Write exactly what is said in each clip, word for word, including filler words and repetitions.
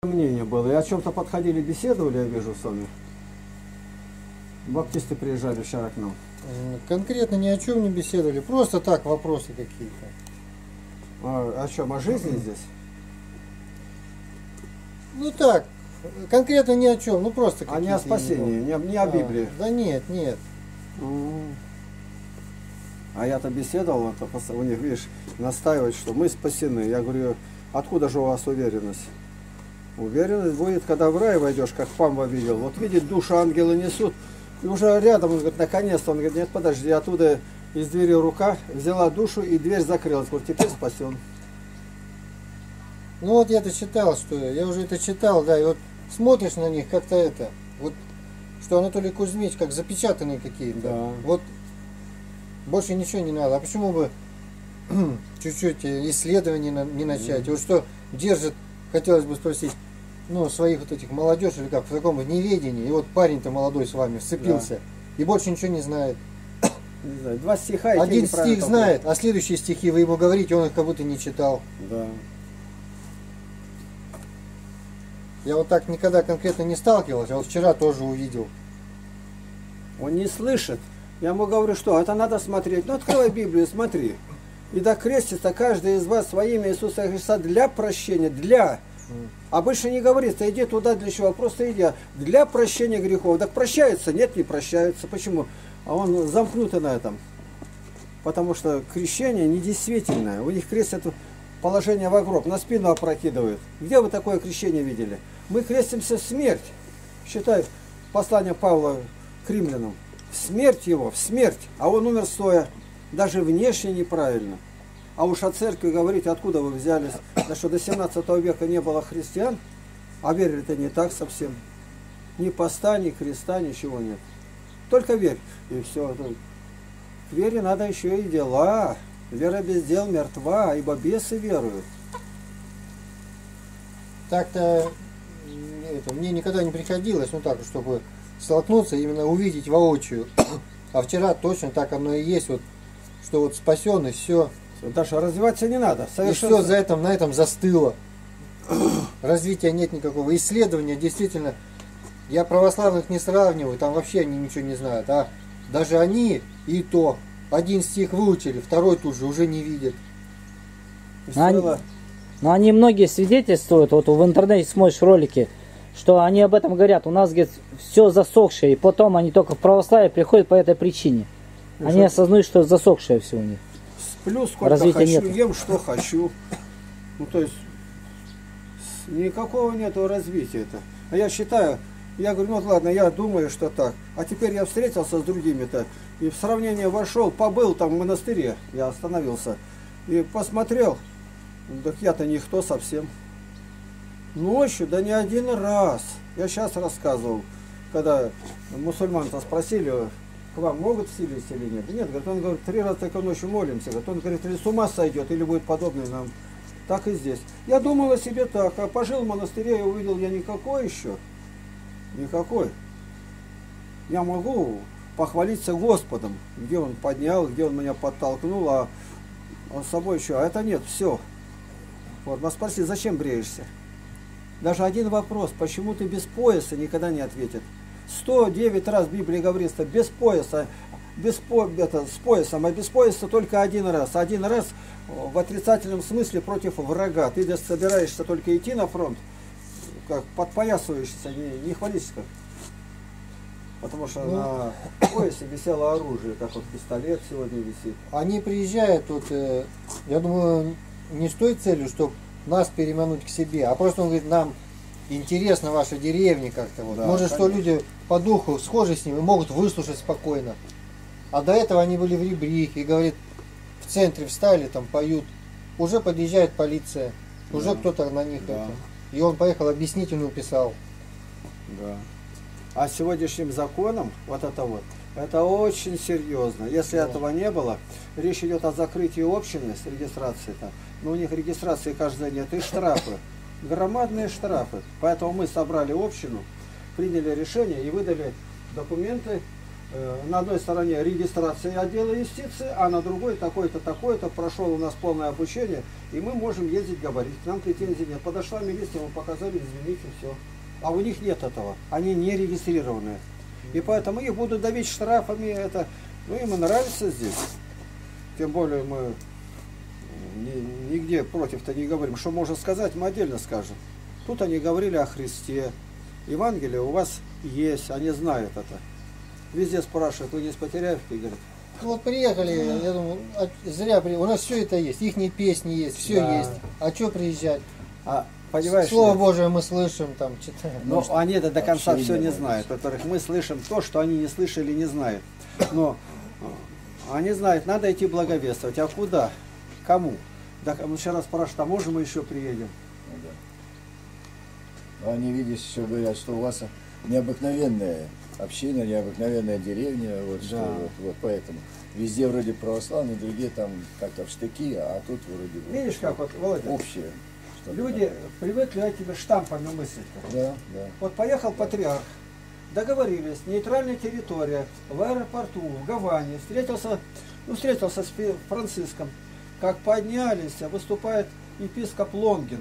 Мнение было. И о чем-то подходили, беседовали, я вижу, с вами. Баптисты приезжали вчера к нам. Конкретно ни о чем не беседовали, просто так вопросы какие-то. А, о чем? О жизни здесь? Ну так, конкретно ни о чем, ну просто а не о спасении, не, не о Библии. А, да нет, нет. А я-то беседовал, это, у них, видишь, настаивать, что мы спасены. Я говорю, откуда же у вас уверенность? Уверенность будет, когда в рай войдешь, как Памба видел. Вот видит, душу ангелы несут. И уже рядом, он говорит, наконец-то. Он говорит, нет, подожди, оттуда из двери рука взяла душу и дверь закрылась. Вот теперь спасен. Ну вот я-то читал, что я уже это читал, да, и вот смотришь на них как-то это, вот, что Анатолий Кузьмич как запечатанные какие-то. Да. Вот больше ничего не надо. А почему бы чуть-чуть исследований не начать? Mm-hmm. Вот что держит, хотелось бы спросить, ну, своих вот этих молодежь, или как, в таком неведении. И вот парень-то молодой с вами вцепился, да. И больше ничего не знает. Не знаю, два стиха. Один стих знает, а следующие стихи вы ему говорите, он их как будто не читал. Да. Я вот так никогда конкретно не сталкивался, а вот вчера тоже увидел. Он не слышит. Я ему говорю, что это надо смотреть. Ну, открывай Библию, смотри. И да крестится каждый из вас во имя Иисуса Христа для прощения, для. А больше не говорится, иди туда для чего, просто иди. Для прощения грехов. Так прощается? Нет, не прощается. Почему? А он замкнутый на этом. Потому что крещение недействительное. У них крестят положение в гроб, на спину опрокидывают. Где вы такое крещение видели? Мы крестимся в смерть. Считай, послание Павла к римлянам. В смерть его, в смерть. А он умер стоя. Даже внешне неправильно. А уж о церкви говорить, откуда вы взялись. Да что до семнадцатого века не было христиан, а верили-то не так совсем. Ни поста, ни креста, ничего нет. Только верь. И все. К вере надо еще и дела. Вера без дел мертва, ибо бесы веруют. Так-то это, мне никогда не приходилось, ну так, чтобы столкнуться, именно увидеть воочию. А вчера точно так оно и есть, вот, что вот спасенный, все. Даша, развиваться не надо. Совершенно... И все за этом, на этом застыло. Развития нет никакого. Исследования действительно, я православных не сравниваю, там вообще они ничего не знают. А даже они и то, один стих выучили, второй тут же уже не видят. Но они, но они многие свидетельствуют, вот в интернете смотришь ролики, что они об этом говорят. У нас, говорит, все засохшее, и потом они только в православие приходят по этой причине. И они что? Осознают, что засохшее все у них. Сплю сколько развития хочу, нет. Ем что хочу. Ну то есть никакого нету развития-то. А я считаю, я говорю, ну ладно, я думаю, что так. А теперь я встретился с другими-то. И в сравнение вошел, побыл там в монастыре. Я остановился. И посмотрел. Так я-то никто совсем. Ночью, да не один раз. Я сейчас рассказывал, когда мусульман-то спросили, к вам могут вселиться или нет? Нет, говорит, он говорит, три раза только ночью молимся. Говорит, он говорит, или с ума сойдет, или будет подобный нам. Так и здесь. Я думал о себе так, а пожил в монастыре и увидел я никакой еще. Никакой. Я могу похвалиться Господом, где Он поднял, где Он меня подтолкнул, а Он с собой еще. А это нет, все. Вот, вас спросили, зачем бреешься? Даже один вопрос, почему ты без пояса, никогда не ответит. сто девять раз в Библии говорится, без пояса, без по, это, с поясом, а без пояса только один раз. Один раз в отрицательном смысле против врага. Ты здесь собираешься только идти на фронт, как подпоясываешься, не, не хвались как. Потому что ну, на поясе висело оружие, как вот пистолет сегодня висит. Они приезжают тут, э, я думаю, не с той целью, чтобы нас перемануть к себе, а просто он говорит, нам интересно ваша деревня как-то. Вот. Да, может, конечно. Что люди по духу схожи с ним и могут выслушать спокойно. А до этого они были в Ребрихе, и говорит, в центре встали, там поют. Уже подъезжает полиция, уже да. Кто-то на них. Да. Это. И он поехал, объяснительную писал. Да. А сегодняшним законом, вот это вот, это очень серьезно. Если да. Этого не было, речь идет о закрытии общины с регистрацией-то. Но у них регистрации каждый день, это и штрафы. Громадные штрафы. Поэтому мы собрали общину, приняли решение и выдали документы э, на одной стороне регистрация отдела юстиции, а на другой такой-то, такой-то, прошел у нас полное обучение, и мы можем ездить говорить. К нам претензий нет. Подошла милиция, мы показали, извините, все. А у них нет этого. Они не регистрированные. И поэтому их будут давить штрафами. Это, ну, им и нравится здесь. Тем более мы ни, нигде против-то не говорим. Что можно сказать, мы отдельно скажем. Тут они говорили о Христе. Евангелие у вас есть, они знают это. Везде спрашивают, вы не из Потеряевки, говорят. Вот приехали, я думаю, зря приехали. У нас все это есть, ихние песни есть, все да. есть. А что приезжать? А, понимаешь, Слово ли? Божие мы слышим, там, читаем. Но Может, они это до конца все не не знают. Во-первых, мы слышим то, что они не слышали, не знают. Но они знают, надо идти благовествовать. А куда? Кому? Да, мы вчера спрашивают, а можно мы еще приедем? Ну, да. Они, видишь, еще говорят, что у вас необыкновенная община, необыкновенная деревня, вот, да. что, вот, вот поэтому. Везде вроде православные, другие там как-то в штыки, а тут вроде бы видишь, как вот, Володя, общее. Люди такое. Привыкли этими штампами мыслить. Да, да. Вот поехал патриарх, договорились, нейтральная территория, в аэропорту, в Гаване, встретился, ну, встретился с Франциском. Как поднялись, выступает епископ Лонгин.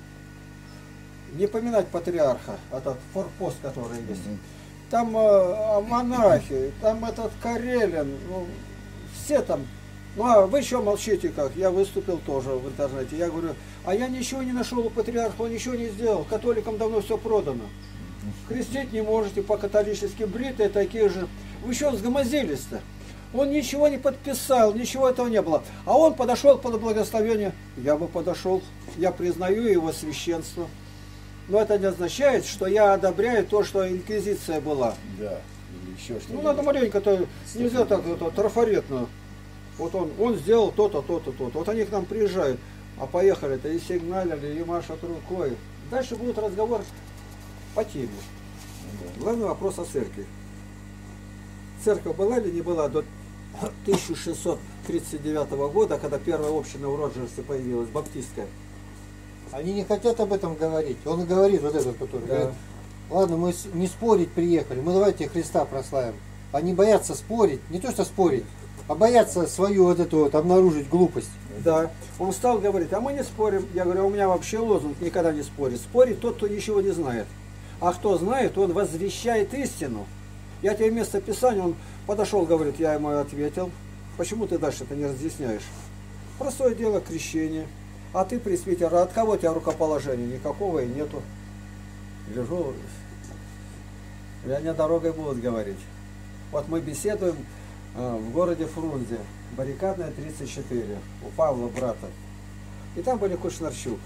Не поминать патриарха, этот форпост, который есть. Mm-hmm. Там э, монахи, там этот Карелин, ну, все там. Ну а вы еще молчите как? Я выступил тоже в интернете. Я говорю, а я ничего не нашел у патриарха, он ничего не сделал. Католикам давно все продано. Крестить не можете по-католически, бритые такие же. Вы что сгомозились-то? Он ничего не подписал, ничего этого не было. А он подошел под благословение. Я бы подошел, я признаю его священство. Но это не означает, что я одобряю то, что инквизиция была. Да, или еще что-то. Ну надо маленько-то, нельзя так это, трафаретно. Вот он, он сделал то-то, то-то, то-то. Вот они к нам приезжают, а поехали-то и сигналили, и машут рукой. Дальше будет разговор по теме. Да. Главный вопрос о церкви. Церковь была или не была до тысяча шестьсот тридцать девятого года, когда первая община в Роджерсе появилась, баптистская? Они не хотят об этом говорить. Он говорит, вот этот, который да. говорит, ладно, мы не спорить приехали, мы давайте Христа прославим. Они боятся спорить, не то что спорить, а боятся свою вот эту вот обнаружить глупость. Да, он стал говорить, а мы не спорим. Я говорю, а у меня вообще лозунг никогда не спорит. Спорит тот, кто ничего не знает. А кто знает, он возвещает истину. Я тебе место Писания, он подошел, говорит, я ему ответил. Почему ты дальше это не разъясняешь? Простое дело, крещение. А ты, пресвитер, от кого у тебя рукоположения? Никакого и нету. Лежу, меня дорогой будут говорить. Вот мы беседуем э, в городе Фрунзе, баррикадная тридцать четыре, у Павла брата. И там были Кушнарчук.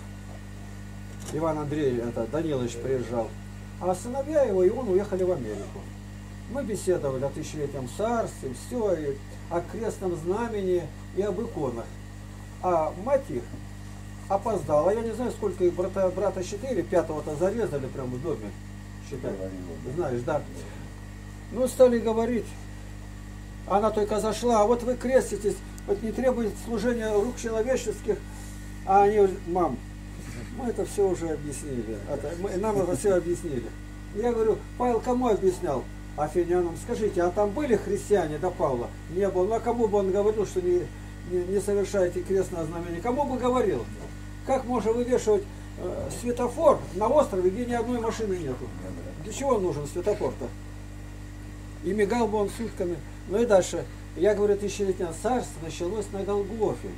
Иван Андреевич, это Данилович приезжал. А сыновья его и он уехали в Америку. Мы беседовали о тысячелетнем царстве, все, и о крестном знамени и об иконах. А мать их опоздала. Я не знаю, сколько их брата, брата четыре, пятого-то зарезали прямо в доме. Считай. Знаешь, да. Ну, стали говорить. Она только зашла, а вот вы креститесь, вот не требует служения рук человеческих. А они, мам, мы это все уже объяснили. Это, мы, нам это все объяснили. Я говорю, Павел кому объяснял? Афинянам. Скажите, а там были христиане до Павла? Не было. Ну а кому бы он говорил, что не, не, не совершаете крестное знамение? Кому бы говорил? Как можно вывешивать э, светофор на острове, где ни одной машины нету? Для чего он нужен светофор-то? И мигал бы он сутками. Ну и дальше. Я говорю, тысячелетнее царство началось на Голгофе.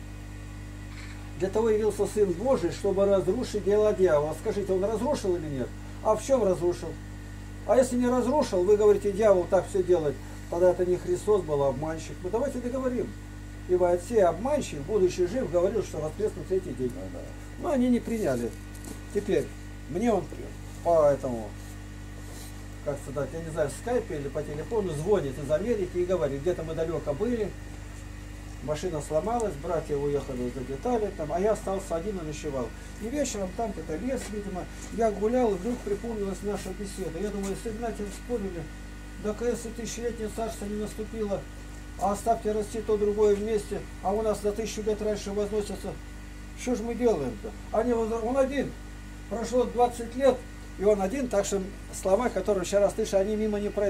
Для того явился Сын Божий, чтобы разрушить дело дьявола. Скажите, он разрушил или нет? А в чем разрушил? А если не разрушил, вы говорите, дьявол так все делает, тогда это не Христос был, а обманщик. Ну давайте договорим. Ибо Отсей обманщик, будучи жив, говорил, что воскрес на третий день. Но они не приняли. Теперь, мне он по этому, как сказать, я не знаю, в скайпе или по телефону звонит из Америки и говорит, где-то мы далеко были, машина сломалась, братья уехали за детали, там, а я остался один и ночевал. И вечером там это лес, видимо, я гулял, и вдруг припомнилась наша беседа. Я думаю, с Игнатием спорили, да если тысячелетнее царство не наступило, а оставьте расти то другое вместе, а у нас за тысячу лет раньше возносится, что же мы делаем-то? Они, он один, прошло двадцать лет, и он один, так что слова, которые вчера слышали, они мимо не пройдут.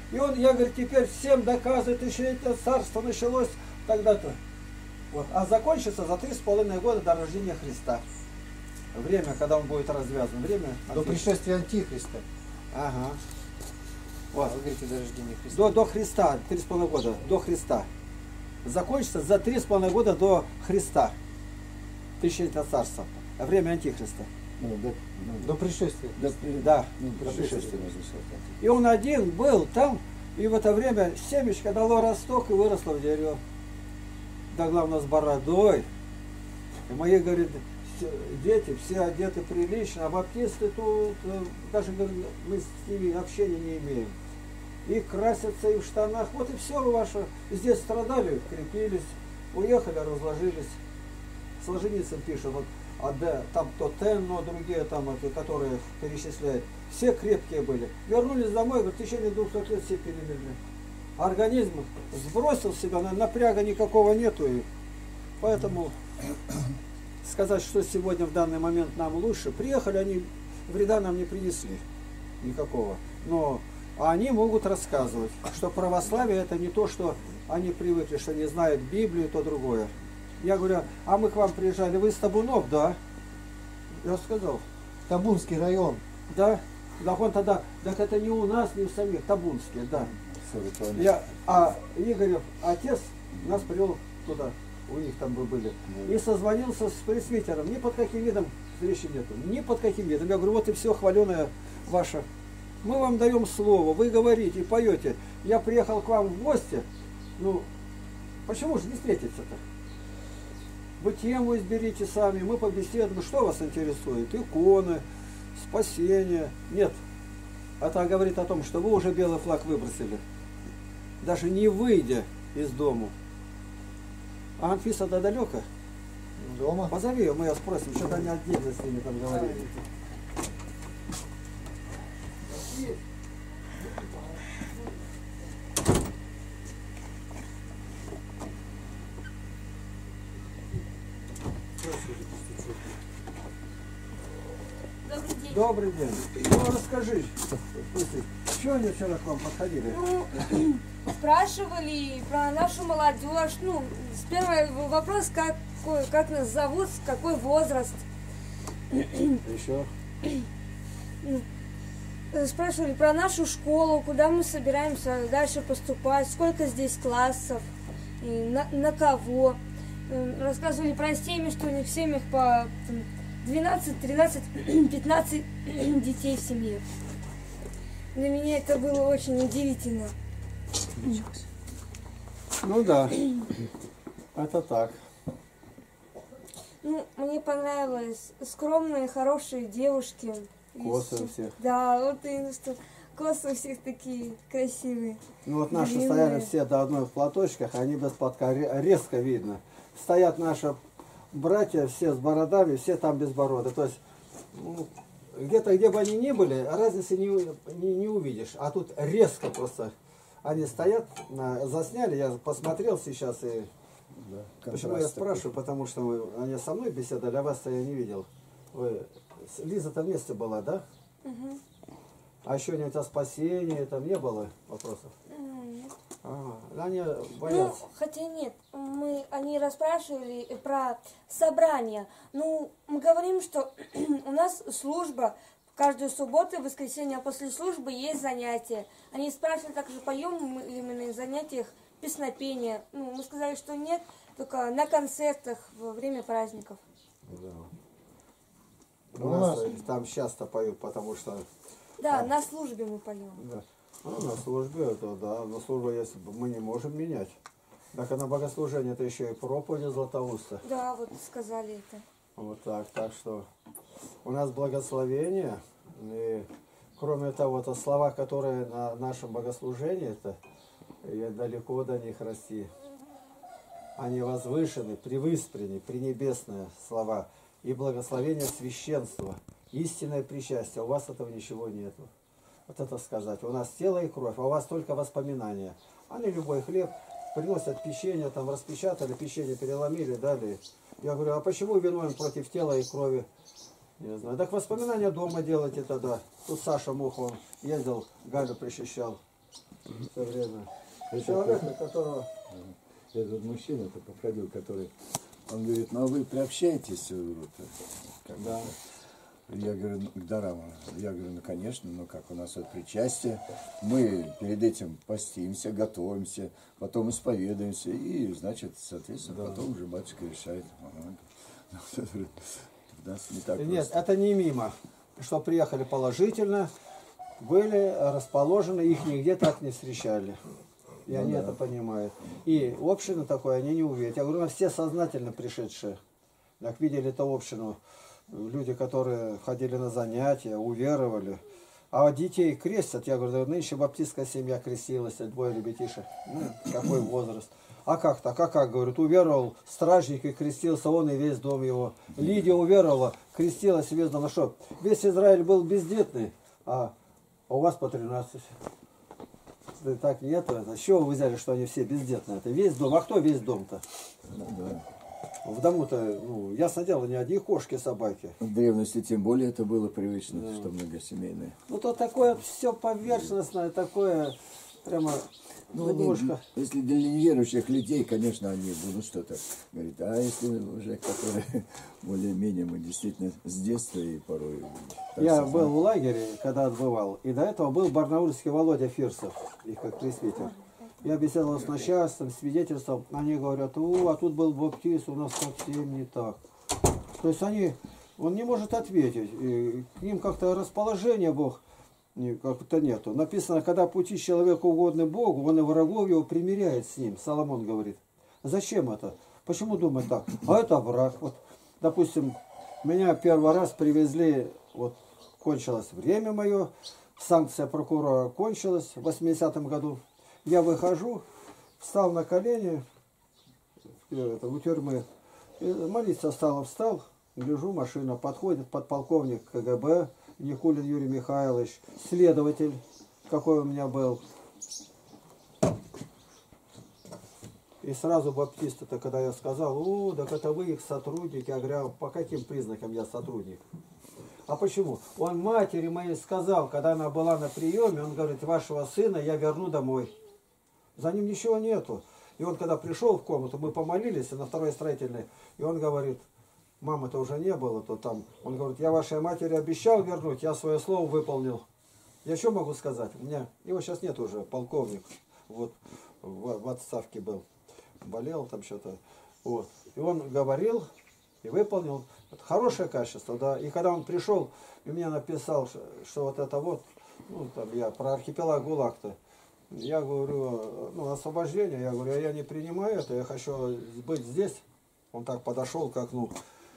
И он, я говорю, теперь всем доказывает, тысячелетнее царство началось тогда-то. Вот. А закончится за три с половиной года до рождения Христа. Время, когда он будет развязан. Время До пришествия Антихриста. Ага. Вот. Вы говорите, до рождения Христа. До, до Христа, три с половиной года, до Христа. Закончится за три с половиной года до Христа. Тысячелетнее царство. Время Антихриста. Ну, до, ну, До пришествия. до, Да. ну, до пришествия пришествия. назначил. И он один был там, и в это время семечко дало росток и выросло в дерево. Да главное с бородой. И мои, говорит, все- дети все одеты прилично, а баптисты тут, э, даже говорит, мы с ними общения не имеем. И красятся, и в штанах. Вот и все ваше. Здесь страдали, крепились, уехали, разложились. Солженицын пишет, вот, а да, там то Тенно, другие там, это, которые перечисляют, все крепкие были. Вернулись домой, говорят, в течение двухсот лет все перемерли. Организм сбросил себя, на- напряга никакого нету. И поэтому сказать, что сегодня в данный момент нам лучше, приехали, они вреда нам не принесли никакого. Но они могут рассказывать, что православие это не то, что они привыкли, что не знают Библию, то другое. Я говорю, а мы к вам приезжали, вы из Табунов, да? Я сказал, Табунский район. да. Да он тогда, так это не у нас, не у самих, Табунские, да. сорок километров. Я, а Игорев отец нас привел туда, у них там мы были, и созвонился с пресвитером, ни под каким видом встречи нету, ни под каким видом. Я говорю, вот и все хваленое ваше. Мы вам даем слово, вы говорите, поете. Я приехал к вам в гости, ну, почему же не встретиться-то? Вы тему изберите сами, мы побеседуем, что вас интересует? Иконы, спасение. Нет, это говорит о том, что вы уже белый флаг выбросили, даже не выйдя из дому. А Анфиса-то далеко? Дома. Позови ее, мы ее спросим, что-то они отдельно с ними там говорили. Добрый день. Добрый день. Ну расскажи, слушай, что они вчера к вам подходили? Ну, спрашивали про нашу молодежь. Ну, с первый вопрос, какой, как нас зовут, какой возраст. Еще. Спрашивали про нашу школу, куда мы собираемся дальше поступать, сколько здесь классов, и на, на кого. М, Рассказывали про семьи, что у них в семьях по там, двенадцать, тринадцать, пятнадцать детей в семье. Для меня это было очень удивительно. Ну да, это так. Ну, мне понравилось. Скромные, хорошие девушки. Косы И у всех. Да, вот именно что косы у всех такие красивые. Ну вот наши Длинные. стояли все до одной в платочках, они без платка, ре- резко видно. Стоят наши братья все с бородами, все там без бороды. То есть ну, где-то, где бы они ни были, разницы не, у- не, не увидишь. А тут резко просто. Они стоят, на- засняли, я посмотрел сейчас и... Да, Почему я контраст такой. спрашиваю? Потому что вы, они со мной беседовали, а вас-то я не видел. Вы, с- Лиза-то вместе была, да? Мгм. А еще у тебя спасение, там не было вопросов? М, нет. А, они Ну, боятся. хотя нет, мы, они расспрашивали про собрание. Ну, мы говорим, что у нас служба каждую субботу и воскресенье, а после службы есть занятия. Они спрашивали, также поем мы ли мы на занятиях песнопения. Ну, мы сказали, что нет, только на концертах во время праздников. Да. Ну, У у нас нас- там часто поют, потому что Да, на службе мы поем. да. Ну, на службе это да, на службу если бы мы не можем менять. Так а на богослужение это еще и проповедь Златоуста. Да, вот сказали это. Вот так, так что у нас благословение, и кроме того, это слова, которые на нашем богослужении, это и далеко до них расти. Они возвышены, превыспрены, пренебесные слова. И благословение священства, истинное причастие. У вас этого ничего нету. Вот это сказать. У нас тело и кровь, а у вас только воспоминания. Они любой хлеб приносят печенье, там распечатали, печенье переломили, дали. Я говорю, а почему виновен против тела и крови? Не знаю. Так воспоминания дома делайте тогда. Тут Саша Мух, он ездил, Галю причащал. все время. Человека, которого... Этот мужчина-то подходил, который, он говорит, ну а вы приобщаетесь вот, как Да. Я говорю, ну, к дарам. Я говорю, ну конечно, ну как у нас вот причастие, мы перед этим постимся, готовимся, потом исповедуемся, и, значит, соответственно, да. Потом уже батюшка решает. Ага. У нас не так Нет, просто. это не мимо, что приехали положительно, были расположены, их нигде так не встречали. И ну, они да. это понимают. И общину такое они не увидят. Я говорю, ну, все сознательно пришедшие. Как видели эту общину, люди, которые ходили на занятия, уверовали. А детей крестят. Я говорю, да, нынче баптистская семья крестилась, двое ребятишек. Ну, какой возраст. А как так? А как, говорят, уверовал стражник и крестился, он и весь дом его. Лидия уверовала, крестилась и весь дом. Ну что, весь Израиль был бездетный, а у вас по тринадцать. Да так нет, это. С чего вы взяли, что они все бездетные? Это весь дом. А кто весь дом-то? Ну, да. В дому-то, ну, ясно дело, не одни кошки, собаки. В древности тем более это было привычно, да. Что многосемейные. Ну, то такое все поверхностное, такое прямо ну, немножко... Они, если для неверующих людей, конечно, они будут что-то говорить. А если уже, которые более-менее мы действительно с детства и порой... Я был в лагере, когда отбывал, и до этого был барнаульский Володя Фирсов, их как пресвитер. Я беседовал с начальством, свидетельством, они говорят, о, а тут был баптист, у нас совсем не так. То есть они, он не может ответить, и к ним как-то расположение Бог как-то нету. Написано, когда пути человека угодны Богу, он и врагов его примиряет с ним, Соломон говорит. Зачем это? Почему думать так? А это враг. Вот, допустим, меня первый раз привезли, вот кончилось время мое, санкция прокурора кончилась в восьмидесятом году. Я выхожу, встал на колени это, у тюрьмы, молиться стал, встал, гляжу, машина подходит, подполковник КГБ Никулин Юрий Михайлович, следователь, какой у меня был. И сразу баптисты-то, когда я сказал, о, так это вы их сотрудники, я говорю, по каким признакам я сотрудник? А почему? Он матери моей сказал, когда она была на приеме, он говорит, вашего сына я верну домой. За ним ничего нету. И он когда пришел в комнату, мы помолились на второй строительной, и он говорит, мамы-то уже не было, то там, он говорит, я вашей матери обещал вернуть, я свое слово выполнил. Я что могу сказать? У меня, его сейчас нет уже, полковник, вот, в, в отставке был, болел там что-то, вот. И он говорил и выполнил. Это хорошее качество, да. И когда он пришел и мне написал, что, что вот это вот, ну, там я про архипелаг ГУЛАГ-то, я говорю, ну, освобождение, я говорю, я не принимаю это, я хочу быть здесь. Он так подошел к окну.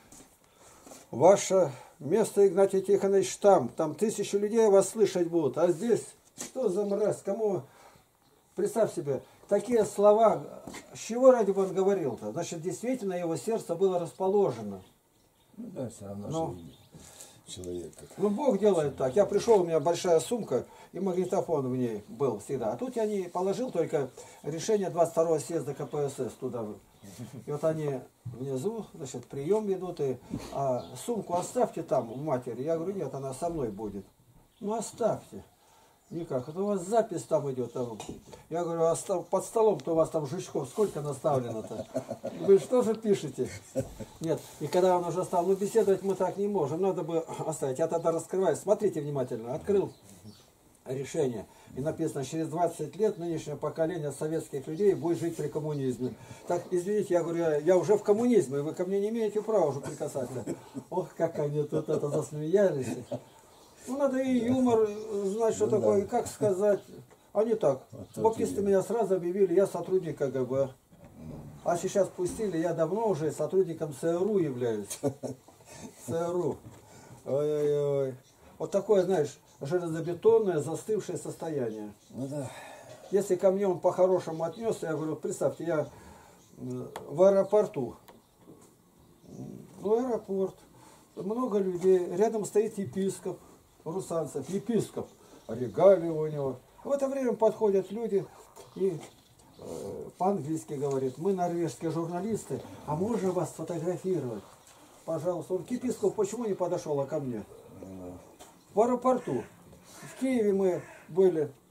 Ваше место, Игнатий Тихонович, там, там тысячи людей вас слышать будут, а здесь, что за мразь, кому, представь себе, такие слова, с чего ради бы он говорил-то? Значит, действительно его сердце было расположено. Ну да, все равно, но, человек. Ну, Бог делает так. Я пришел, у меня большая сумка, и магнитофон в ней был всегда. А тут я не положил только решение двадцать второго съезда КПСС туда. И вот они внизу, значит, прием ведут, и а сумку оставьте там, в матери. Я говорю, нет, она со мной будет. Ну, оставьте. Никак. Это у вас запись там идет. Там. Я говорю, а под столом-то у вас там жучков сколько наставлено-то? Вы что же пишете? Нет. И когда он уже стал, ну беседовать мы так не можем, надо бы оставить. Я тогда раскрываю. Смотрите внимательно. Открыл решение. И написано, через двадцать лет нынешнее поколение советских людей будет жить при коммунизме. Так, извините, я говорю, я, я уже в коммунизме, вы ко мне не имеете права уже прикасаться. Ох, как они тут это засмеялись. Ну, надо и юмор знать, что ну, такое, да. И как сказать. А не так. Баптисты меня сразу объявили, я сотрудник КГБ. А сейчас пустили, я давно уже сотрудником ЦРУ являюсь. ЦРУ. Ой-ой-ой. Вот такое, знаешь, железобетонное, застывшее состояние. Ну, да. Если ко мне он по-хорошему отнесся, я говорю, представьте, я в аэропорту. Ну, аэропорт. Много людей. Рядом стоит епископ. Русанцев, епископ, регалии у него. В это время подходят люди и э, по-английски говорят, мы норвежские журналисты, а можно вас сфотографировать? Пожалуйста. Он к епископу почему не подошел, а ко мне? В аэропорту. В Киеве мы были,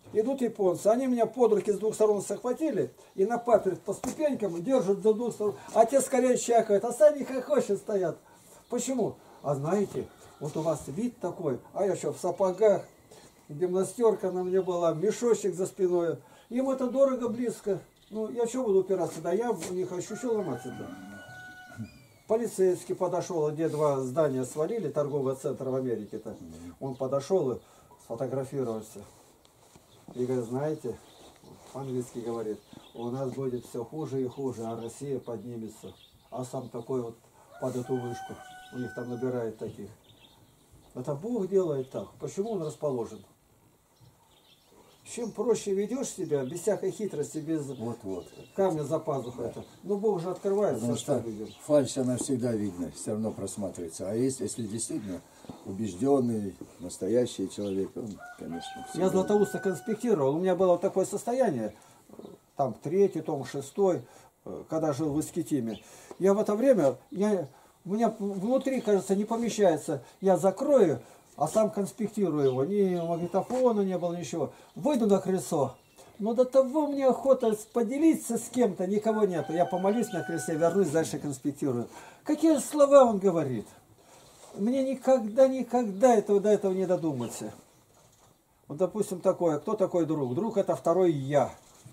Идут японцы, они меня под руки с двух сторон захватили и на паперть по ступенькам держат за двух сторон. А те скорее чакают, а сами хохочут стоят. Почему? А знаете, вот у вас вид такой, а я еще в сапогах, гимнастерка на мне была, мешочек за спиной. Им это дорого, близко. Ну, я что буду упираться? Да я не хочу, что ломаться-то. Полицейский подошел, где два здания свалили, торговый центр в Америке-то. Он подошел и сфотографировался. И говорит, знаете, по-английски говорит, у нас будет все хуже и хуже, а Россия поднимется. А сам такой вот под эту вышку. У них там набирает таких. Это Бог делает так. Почему он расположен? Чем проще ведешь себя, без всякой хитрости, без вот, вот. камня за пазухой. Да. Это. Ну, Бог же открывает. Потому что фальшь, она всегда видна, все равно просматривается. А есть, если действительно убежденный, настоящий человек, он, конечно, всегда... Я Златоуста конспектировал. У меня было такое состояние, там, третий том, шестой, когда жил в Искитиме. Я в это время, я, у меня внутри, кажется, не помещается. Я закрою, а сам конспектирую его. Ни магнитофона не было, ничего. Выйду на крыльцо. Но до того мне охота поделиться с кем-то, никого нету. Я помолюсь на крыльце, вернусь, дальше конспектирую. Какие слова он говорит? Мне никогда, никогда этого, до этого не додуматься. Вот, допустим, такое. Кто такой друг? Друг — это второй я.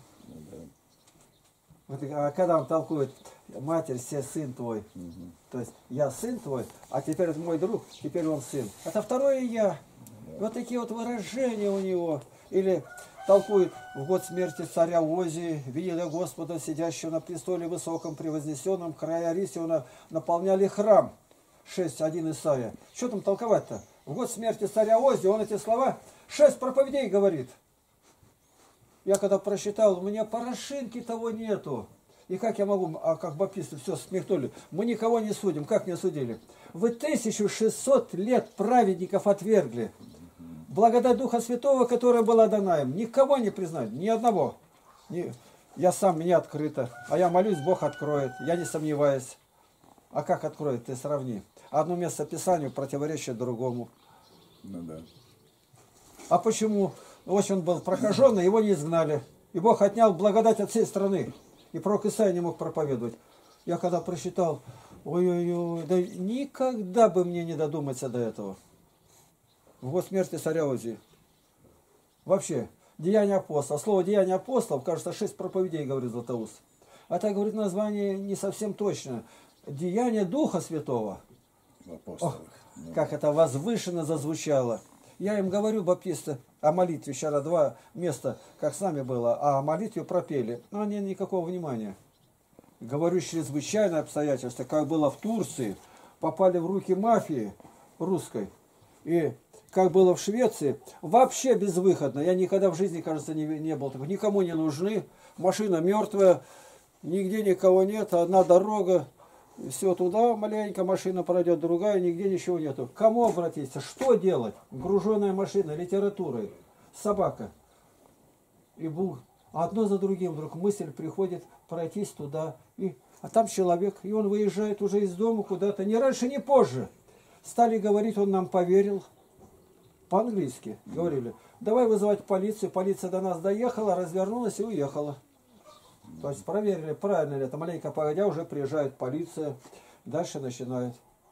Вот, а когда он толкует, матерь, все сын твой. Угу. То есть я сын твой, а теперь это мой друг, теперь он сын. Это второе я. Вот такие вот выражения у него. Или толкует в год смерти царя Озии, видели Господа, сидящего на престоле высоком, превознесенном, края Рисиона наполняли храм. шесть один Исаия. Что там толковать-то? В год смерти царя Озии он эти слова шесть проповедей говорит. Я когда прочитал, у меня Порошинки того нету. И как я могу, а как баптисты все смехнули, мы никого не судим, как не осудили? Вы тысячу шестьсот лет праведников отвергли. Благодать Духа Святого, которая была дана им, никого не признать, ни одного. Ни... Я сам, мне открыто, а я молюсь, Бог откроет, я не сомневаюсь. А как откроет, ты сравни. Одно место Писанию противоречит другому. Ну да. А почему? Вот он был прокаженный, его не изгнали. И Бог отнял благодать от всей страны. И пророк Исаия не мог проповедовать. Я когда прочитал, ой-ой-ой, да никогда бы мне не додуматься до этого. В год смерти царя Озии. Вообще, Деяния апостолов. Слово Деяния апостолов, кажется, шесть проповедей, говорит Златоуст. А так, говорит, название не совсем точно. Деяния Духа Святого. Ох, как это возвышенно зазвучало. Я им говорю, баптисты, о молитве. Вчера два места, как с нами было, а о молитве пропели. Но они никакого внимания. Говорю, чрезвычайное обстоятельство, как было в Турции, попали в руки мафии русской. И как было в Швеции, вообще безвыходно. Я никогда в жизни, кажется, не, не был такой. Никому не нужны. Машина мертвая, нигде никого нет, одна дорога. Все туда маленько, машина пройдет, другая, нигде ничего нету. К кому обратиться? Что делать? Груженная машина, литературой, собака. И Бог. Одно за другим вдруг мысль приходит пройтись туда. И, а там человек, и он выезжает уже из дома куда-то. Ни раньше, ни позже. Стали говорить, он нам поверил. По-английски говорили. Давай вызывать полицию. Полиция до нас доехала, развернулась и уехала. То есть проверили, правильно ли это. Маленько погодя, уже приезжает полиция. Дальше начинает.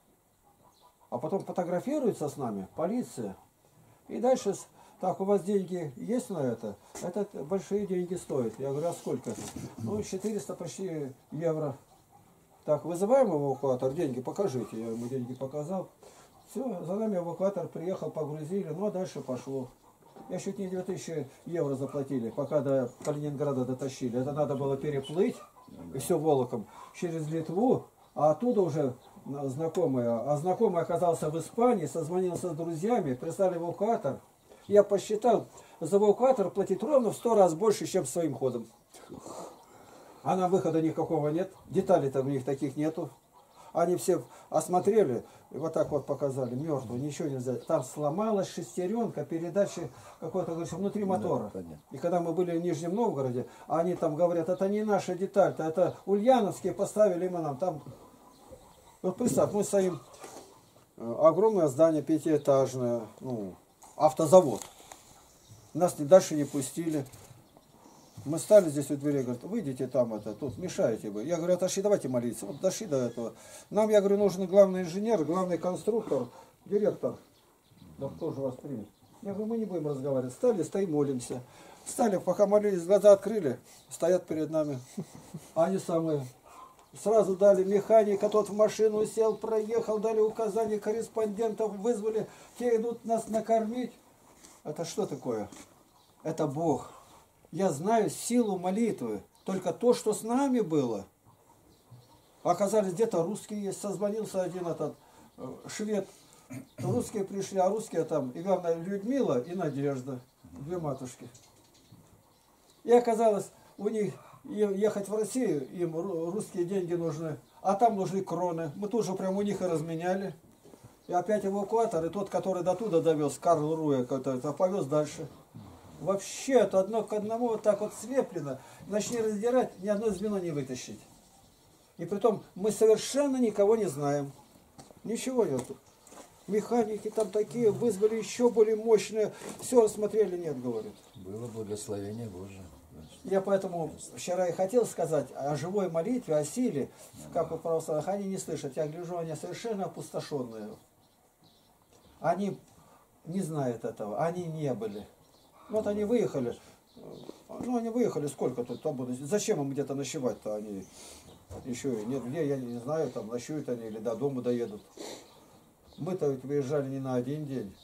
А потом фотографируется с нами полиция. И дальше, так, у вас деньги есть на это? Это большие деньги стоят. Я говорю, а сколько? Ну, четыреста почти евро. Так, вызываем эвакуатор, деньги покажите. Я ему деньги показал. Все, за нами эвакуатор приехал, погрузили. Ну, а дальше пошло. Я чуть не две тысячи евро заплатили, пока до Калининграда дотащили. Это надо было переплыть, и все волоком, через Литву, а оттуда уже знакомые. А знакомый оказался в Испании, созвонился с друзьями, прислали эвакуатор. Я посчитал, за эвакуатор платить ровно в сто раз больше, чем своим ходом. А на выхода никакого нет, деталей-то у них таких нету. Они все осмотрели, и вот так вот показали, мертвую, ничего нельзя. Там сломалась шестеренка передачи какой-то, говоришь, внутри мотора. Да, и когда мы были в Нижнем Новгороде, они там говорят, это не наша деталь, это ульяновские поставили мы нам там. Вот представь, мы стоим, огромное здание пятиэтажное, ну, автозавод. Нас не дальше не пустили. Мы стали здесь у двери, говорят, выйдите там, это, тут мешаете вы. Я говорю, отошли, давайте молиться. Вот дошли до этого. Нам, я говорю, нужен главный инженер, главный конструктор, директор. Да кто же вас примет? Я говорю, мы не будем разговаривать. Стали, стоим, молимся. Стали, пока молились, глаза открыли, стоят перед нами. Они самые. Сразу дали механика, тот в машину сел, проехал, дали указания корреспондентов, вызвали. Те идут нас накормить. Это что такое? Это Бог. Я знаю силу молитвы, только то, что с нами было. Оказались, где-то русские есть, созвонился один этот э, швед. Русские пришли, а русские там, и главное, Людмила и Надежда, две матушки. И оказалось, у них ехать в Россию, им русские деньги нужны, а там нужны кроны. Мы тут же прям у них и разменяли. И опять эвакуатор, и тот, который до туда довез, Карл Руя, какой-то, повез дальше. Вообще, это одно к одному вот так вот слеплено. Начни раздирать, ни одно звено не вытащить. И притом мы совершенно никого не знаем. Ничего нету. Механики там такие, вызвали еще более мощные. Все рассмотрели, нет, говорят. Было благословение Божие. Я поэтому вчера и хотел сказать о живой молитве, о силе, как у православных. Они не слышат. Я гляжу, они совершенно опустошенные. Они не знают этого, они не были. Вот они выехали, ну они выехали, сколько тут там будут, зачем им где-то ночевать-то, они еще и нет, где, я не знаю, там ночуют они или до дома доедут. Мы-то ведь выезжали не на один день.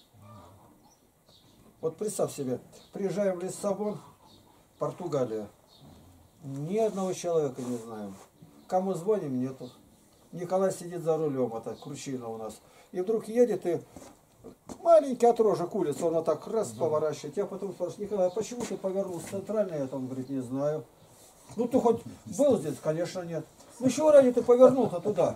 Вот представь себе, приезжаем в Лиссабон, Португалия, ни одного человека не знаем. Кому звоним, нету. Николай сидит за рулем, это кручина у нас. И вдруг едет и маленький отрожек улицы, он вот так раз поворачивает. Я потом спрашиваю, Николай, а почему ты повернул центрально? Я там, говорит, не знаю. Ну ты хоть был здесь? Конечно, нет. Ну чего ради ты повернул-то туда?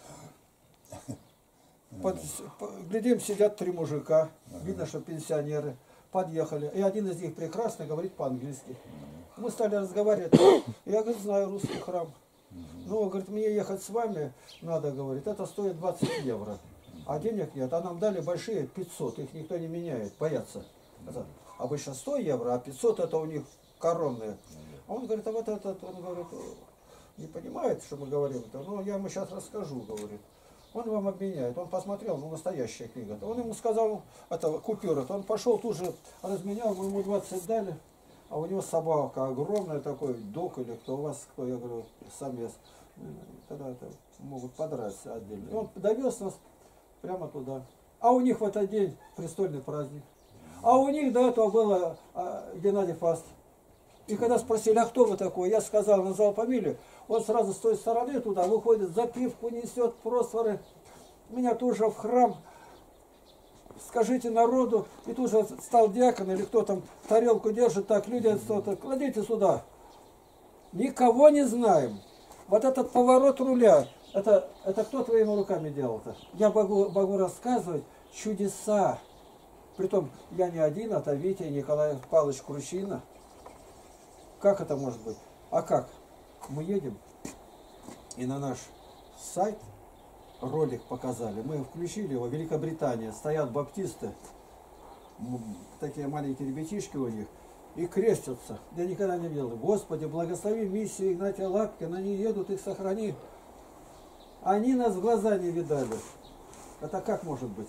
Под, по, глядим, сидят три мужика, видно, что пенсионеры. Подъехали, и один из них прекрасно говорит по-английски. Мы стали разговаривать. Я, говорит, знаю русский храм. Ну, говорит, мне ехать с вами надо, говорит, это стоит двадцать евро. А денег нет, а нам дали большие пятьсот, их никто не меняет, боятся. Это обычно сто евро, а пятьсот это у них коронные. А он говорит, а вот этот, он говорит, не понимает, что мы говорим-то, ну я ему сейчас расскажу, говорит. Он вам обменяет, он посмотрел, ну настоящая книга. Он ему сказал, это купюра, он пошел тут же, разменял, мы ему двадцать дали, а у него собака огромная такой, дог или кто у вас, кто, я говорю, самец, тогда это могут подраться отдельно. И он довез нас прямо туда. А у них в этот день престольный праздник. А у них до этого было а, Геннадий Фаст. И когда спросили, а кто вы такой, я сказал, назвал фамилию, он сразу с той стороны туда выходит, запивку несет, просфоры. Меня тут же в храм, скажите народу, и тут же стал диакон, или кто там тарелку держит, так, люди, что-то, кладите сюда. Никого не знаем. Вот этот поворот руля, это, это кто твоими руками делал-то? Я могу, могу рассказывать чудеса. Притом, я не один, это Витя и Николай Павлович Кручина. Как это может быть? А как? Мы едем, и на наш сайт ролик показали. Мы включили его, Великобритания, стоят баптисты, такие маленькие ребятишки у них, и крестятся. Я никогда не видел. Господи, благослови миссию Игнатия Лапкина, они едут, их сохрани. Они нас в глаза не видали. Это как может быть?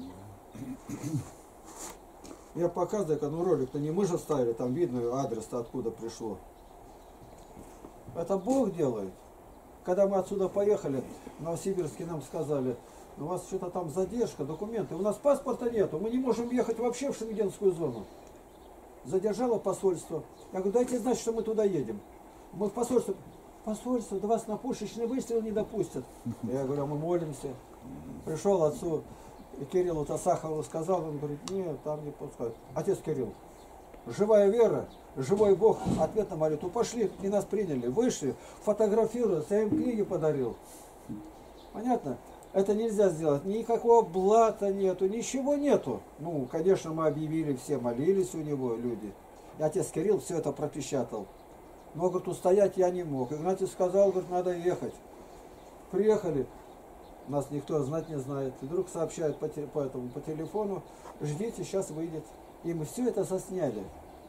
Я показываю, ну ролик-то не мы же ставили, там видно адрес-то откуда пришло. Это Бог делает. Когда мы отсюда поехали, в Новосибирске нам сказали, у вас что-то там задержка, документы. У нас паспорта нету, мы не можем ехать вообще в шенгенскую зону. Задержало посольство. Я говорю, дайте знать, что мы туда едем. Мы в посольство, посольство, да вас на пушечный выстрел не допустят. Я говорю, а мы молимся. Пришел отцу, и Кириллу Тасахову сказал, он говорит, нет, там не пускают. Отец Кирилл, живая вера, живой Бог, ответ на молитву. Пошли, и нас приняли, вышли, фотографируют, я им книги подарил. Понятно? Это нельзя сделать, никакого блата нету, ничего нету. Ну, конечно, мы объявили, все молились у него, люди. И отец Кирилл все это пропечатал. Но, говорит, устоять я не мог. Игнатий сказал, говорит, надо ехать. Приехали, нас никто знать не знает. И вдруг сообщают по, по, этому, по телефону, ждите, сейчас выйдет. И мы все это засняли.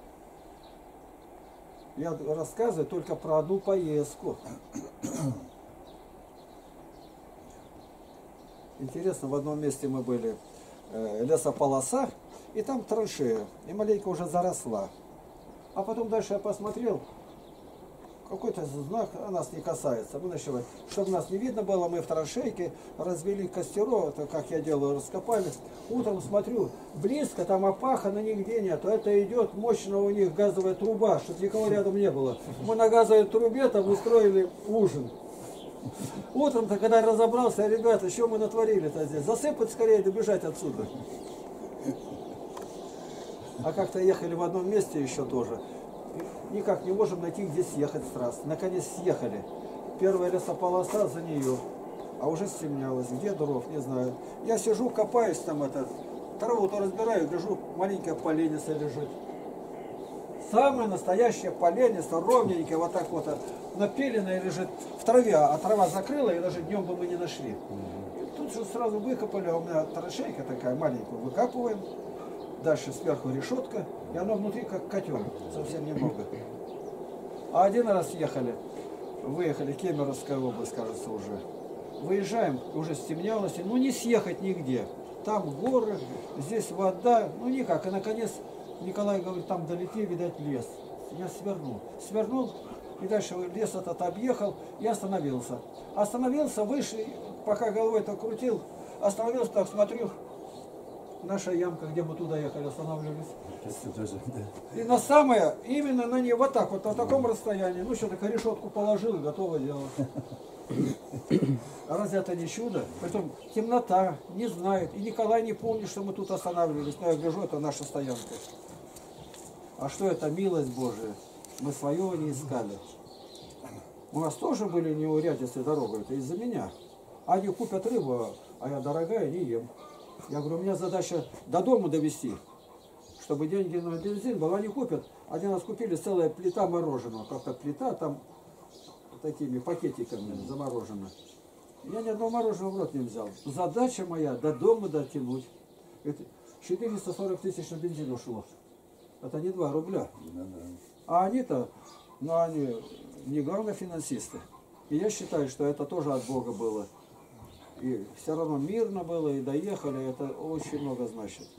Я рассказываю только про одну поездку. Интересно, в одном месте мы были, э, лесополоса, и там траншея, и маленько уже заросла. А потом дальше я посмотрел, какой-то знак, а нас не касается. Мы начали, чтобы нас не видно было, мы в траншейке развели костеров, это как я делаю, раскопали. Утром смотрю, близко, там опаха, но нигде нет. Это идет мощная у них газовая труба, чтобы никого рядом не было. Мы на газовой трубе там устроили ужин. Утром-то, когда я разобрался, ребята, что мы натворили-то здесь? Засыпать скорее, добежать отсюда. А как-то ехали в одном месте еще тоже. Никак не можем найти, где съехать с трассы. Наконец съехали. Первая лесополоса за нее. А уже стемнялось. Где дров, не знаю. Я сижу, копаюсь там, это, траву-то разбираю, гляжу, маленькая поленница лежит. Самая настоящая поленница, ровненькая, вот так вот, напиленная лежит в траве. А трава закрыла, и даже днем бы мы не нашли. И тут же сразу выкопали, а у меня траншейка такая маленькая, выкапываем. Дальше сверху решетка, и оно внутри как котел, совсем немного. А один раз ехали, выехали, Кемеровская область, кажется, уже. Выезжаем, уже стемнялось, ну не съехать нигде. Там горы, здесь вода, ну никак. И наконец Николай говорит, там долети, видать, лес. Я свернул. Свернул, и дальше лес этот объехал, и остановился. Остановился, выше, пока головой-то крутил, остановился, так смотрю, наша ямка, где мы туда ехали, останавливались. И на самое, именно на ней, вот так вот, на таком расстоянии, ну что, так решетку положил и готово дело. А разве это не чудо? Притом темнота, не знает. И Николай не помнит, что мы тут останавливались. Но я гляжу, это наша стоянка. А что это милость Божия? Мы своего не искали. У нас тоже были неурядицы дорогой, это из-за меня. Они купят рыбу, а я дорогая не ем. Я говорю, у меня задача до дома довести, чтобы деньги на бензин был, они купят. Один раз купили целая плита мороженого, как-то плита там такими пакетиками заморожена. Я ни одного мороженого в рот не взял. Задача моя до дома дотянуть. Это четыреста сорок тысяч на бензин ушло. Это не два рубля. А они-то, ну они не главные финансисты. И я считаю, что это тоже от Бога было. И все равно мирно было, и доехали, это очень много значит.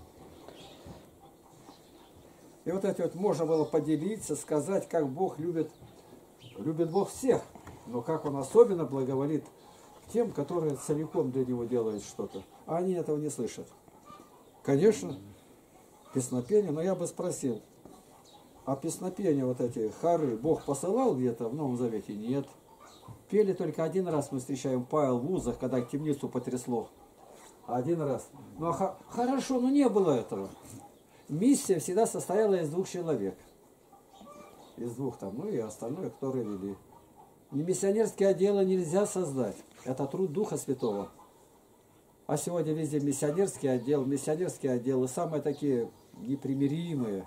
И вот это вот можно было поделиться, сказать, как Бог любит, любит Бог всех, но как Он особенно благоволит тем, которые целиком для Него делают что-то. А они этого не слышат. Конечно, песнопение, но я бы спросил, а песнопения вот эти, хоры, Бог посылал где-то в Новом Завете? Нет. Пели только один раз, мы встречаем Павел в вузах, когда темницу потрясло. Один раз. Ну а хорошо, но не было этого. Миссия всегда состояла из двух человек. Из двух там, ну и остальное, которые вели. Не миссионерские отделы нельзя создать. Это труд Духа Святого. А сегодня везде миссионерский отдел, миссионерские отделы, самые такие непримиримые.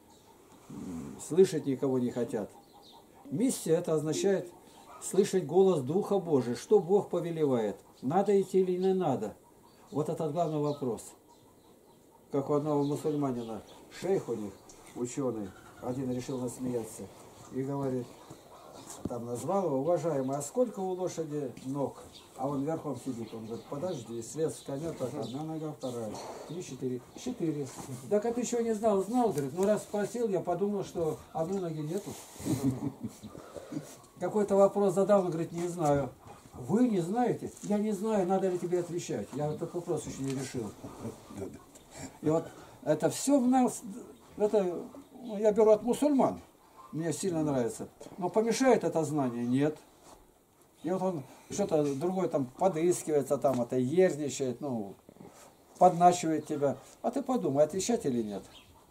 Слышать никого не хотят. Миссия это означает слышать голос Духа Божия, что Бог повелевает, надо идти или не надо. Вот этот главный вопрос. Как у одного мусульманина, шейх у них, ученый, один решил насмеяться и говорит, там назвал его, уважаемый, а сколько у лошади ног? А он верхом сидит, он говорит, подожди, слез с коня, так одна нога, вторая, три, четыре, четыре. Так а ты еще не знал, знал, говорит, ну раз спросил, я подумал, что одной ноги нету. Какой-то вопрос задал, он говорит, не знаю. Вы не знаете? Я не знаю, надо ли тебе отвечать. Я этот вопрос еще не решил. И вот это все в нас, это ну, я беру от мусульман, мне сильно нравится. Но помешает это знание? Нет. И вот он что-то другое там подыскивается, там это ерничает, ну, подначивает тебя. А ты подумай, отвечать или нет?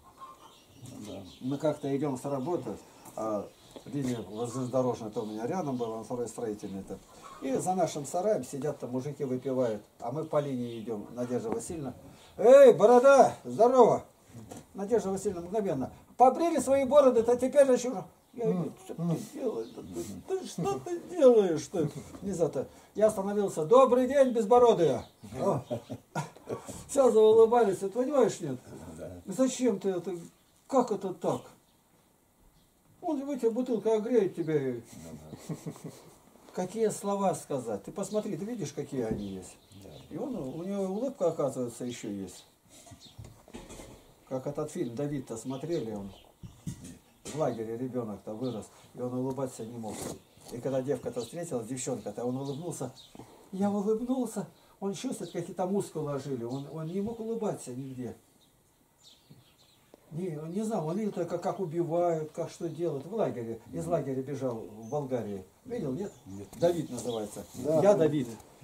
Да. Мы как-то идем с работы, а линия железнодорожная-то у меня рядом была, он второй строительный-то. И за нашим сараем сидят там мужики выпивают, а мы по линии идем, Надежда Васильевна. Эй, борода, здорово! Надежда Васильевна мгновенно. Побрили свои бороды-то теперь еще... Я говорю, что ты делаешь? Ты что ты делаешь-то? Не за то. Я остановился. Добрый день, безбородые. Все заулыбались, ты понимаешь, нет? Зачем ты это? Как это так? Он в эти бутылка огреет тебя. Какие слова сказать? Ты посмотри, ты видишь, какие они есть. И он, у него улыбка, оказывается, еще есть. Как этот фильм Давид-то смотрели, он в лагере ребенок-то вырос, и он улыбаться не мог. И когда девка-то встретилась, девчонка-то, он улыбнулся. Я улыбнулся, он чувствует, какие-то мускулы ожили, он, он не мог улыбаться нигде. Не, он не знал, он видел только, как убивают, как что делают. В лагере, из лагеря бежал в Болгарии. Видел, нет? Нет. Давид называется. Да. Я Давид.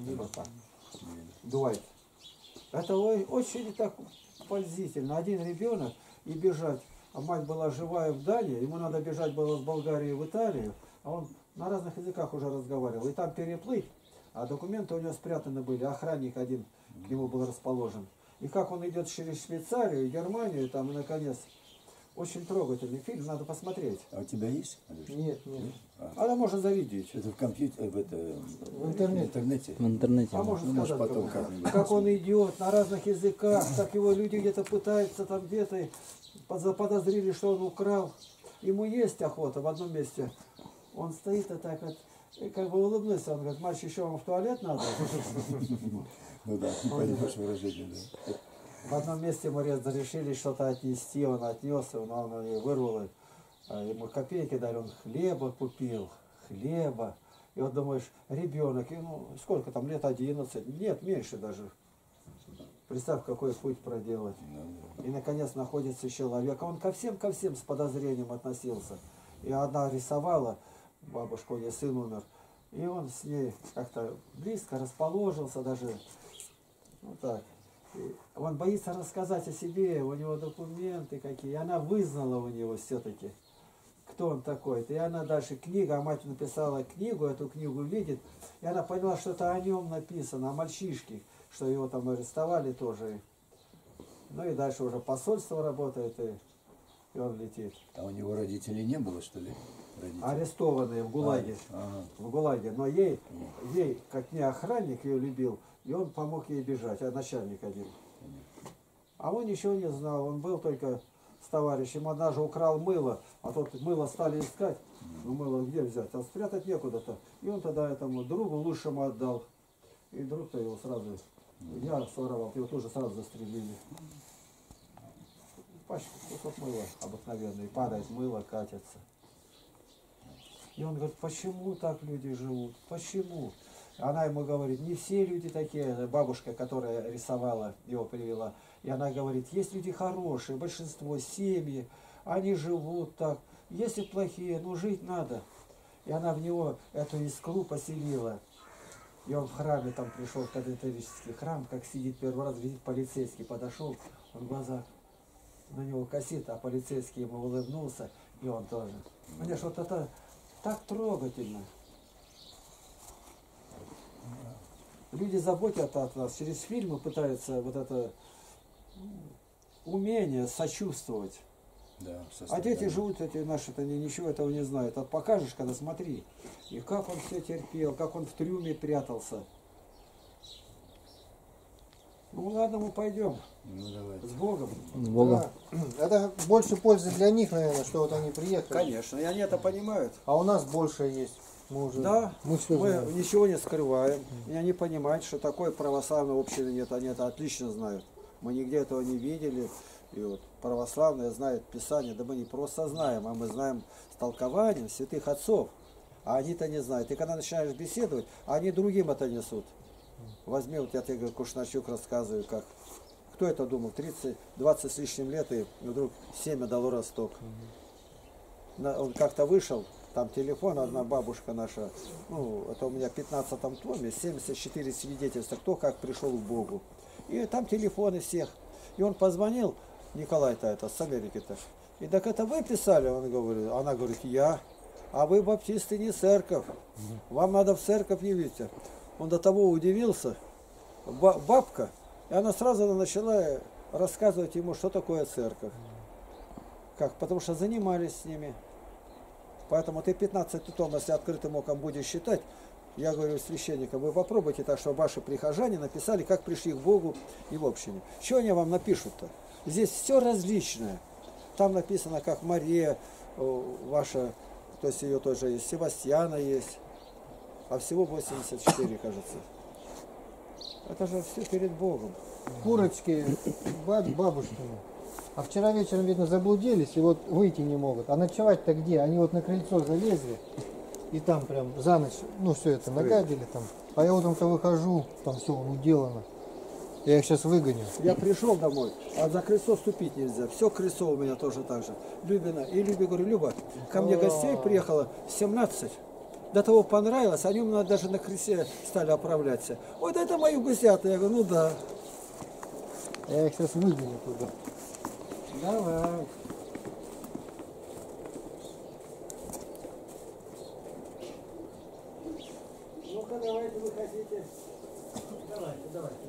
Дуайт. Это очень так пользительно. Один ребенок и бежать. А мать была живая в Дании, ему надо бежать было с Болгарии в Италию, а он на разных языках уже разговаривал. И там переплыть, а документы у него спрятаны были, охранник один к нему был расположен. И как он идет через Швейцарию, Германию, там, и наконец, очень трогательный фильм, надо посмотреть. А у тебя есть? Нет, нет. А. Она может завидеть. Это в компьютере, в, это, в интернете. В интернете. В интернете. А можно ну, сказать, потом как, как, как он идет на разных языках, как его люди где-то пытаются, там где-то подозрели, что он украл. Ему есть охота в одном месте. Он стоит и так вот, и как бы улыбнулся, он говорит, мальчик, еще вам в туалет надо? Ну да, ты поймешь выражение, да. В одном месте мы разрешили что-то отнести, он отнес, он, он вырвал, ему копейки дали, он хлеба купил, хлеба. И вот думаешь, ребенок, ну сколько там, лет одиннадцать, нет, меньше даже. Представь, какой путь проделать. И наконец находится человек, а он ко всем, ко всем с подозрением относился. И одна рисовала, бабушка, у нее сын умер, и он с ней как-то близко расположился даже, ну так. И он боится рассказать о себе, у него документы какие, и она вызнала у него все-таки, кто он такой-то. И она дальше книга, а мать написала книгу, эту книгу видит, и она поняла, что это о нем написано, о мальчишке, что его там арестовали тоже. Ну и дальше уже посольство работает, и, и он летит. А у него родителей не было, что ли? Родители? Арестованные в ГУЛАГе. А, ага. В ГУЛАГе. Но ей, ей, как не охранник ее любил, и он помог ей бежать, а начальник один. А он ничего не знал, он был только с товарищем. Он даже украл мыло, а тот мыло стали искать. Ну мыло где взять? А спрятать некуда-то. И он тогда этому другу лучшему отдал. И друг-то его сразу, я своровал, его тоже сразу застрелили. Пачка, кусок мыла обыкновенный, падает мыло, катится. И он говорит, почему так люди живут? Почему? Она ему говорит, не все люди такие, бабушка, которая рисовала, его привела. И она говорит, есть люди хорошие, большинство, семьи, они живут так. Если плохие, ну жить надо. И она в него эту искру поселила. И он в храме там пришел, в католический храм, как сидит первый раз, видит полицейский, подошел, он в глазах на него косит, а полицейский ему улыбнулся, и он тоже. Мне что-то это так трогательно. Люди заботятся от нас, через фильмы пытаются вот это умение сочувствовать. Да, а дети живут, эти наши-то они ничего этого не знают. А покажешь, когда смотри. И как он все терпел, как он в трюме прятался. Ну ладно, мы пойдем. Ну, давай. С Богом. С Богом. Да. Это больше пользы для них, наверное, что вот они приехали. Конечно, и они это понимают. А у нас больше есть. Мы уже, да, мы, все мы знаем. ничего не скрываем. И они понимают, что такой православной общины нет. Они это отлично знают. Мы нигде этого не видели. И вот православные знают Писание. Да мы не просто знаем, а мы знаем с толкованием святых отцов. А они-то не знают. И когда начинаешь беседовать, они другим это несут. Возьми, вот я тебе, говорю, Кушнарчук рассказываю, как. Кто это думал? тридцать, двадцать с лишним лет, и вдруг семя дало росток. Он как-то вышел, там телефон, одна бабушка наша, ну, это у меня в пятнадцатом томе, семьдесят четыре свидетельства, кто как пришел к Богу. И там телефоны всех. И он позвонил, Николай-то это, с Америки-то. И так это вы писали? Он говорит, она говорит, я. А вы, баптисты, не церковь. Вам надо в церковь явиться. Он до того удивился, бабка, и она сразу начала рассказывать ему, что такое церковь. Как? Потому что занимались с ними. Поэтому ты пятнадцать том, если открытым оком будешь считать, я говорю священникам, вы попробуйте так, чтобы ваши прихожане написали, как пришли к Богу и в общине. Что они вам напишут-то? Здесь все различное. Там написано, как Мария ваша, то есть ее тоже есть, Севастьяна есть. А всего восемьдесят четыре, кажется. Это же все перед Богом. Курочки баб, бабушкины. А вчера вечером, видно, заблудились и вот выйти не могут. А ночевать-то где? Они вот на крыльцо залезли и там прям за ночь, ну все это нагадили там. А я утром-то выхожу, там все уделано. Я их сейчас выгоню. Я пришел домой, а за крыльцо ступить нельзя. Все крыльцо у меня тоже так же. Любина. И Любе говорю, Люба, ко мне гостей приехало семнадцать. До того понравилось, они у меня даже на крысе стали оправляться. Вот это мои гусята. Я говорю, ну да. Я их сейчас выгоню туда. Давай. Ну-ка, давайте выходите. Давайте, давайте.